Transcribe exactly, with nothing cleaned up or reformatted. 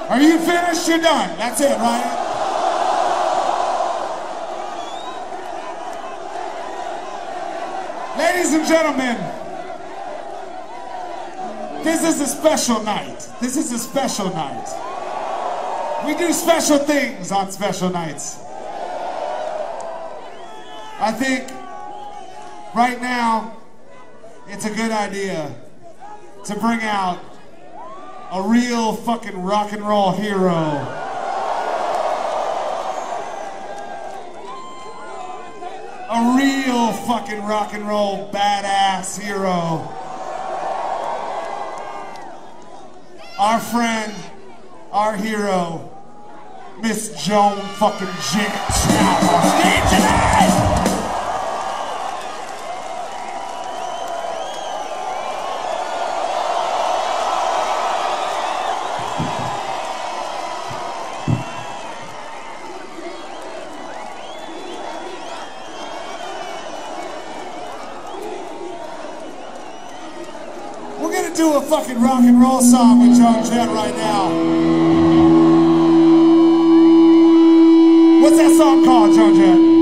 Are you finished? You're done. That's it, right? Ladies and gentlemen, this is a special night. This is a special night. We do special things on special nights. I think right now it's a good idea to bring out a real fucking rock and roll hero. A real fucking rock and roll badass hero. Our friend, our hero, Miss Joan fucking Jett now on stage tonight! We're gonna do a fucking rock and roll song with Joan Jett right now. What's that song called, Joan Jett?